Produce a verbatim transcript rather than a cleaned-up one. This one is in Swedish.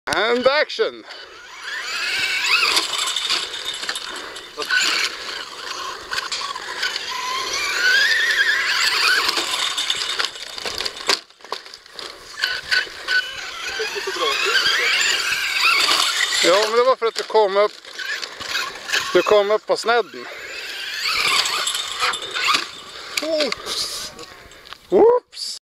And action! Ja, men det var för att du kom upp Du kom upp på snedden. Whooops! Whoop!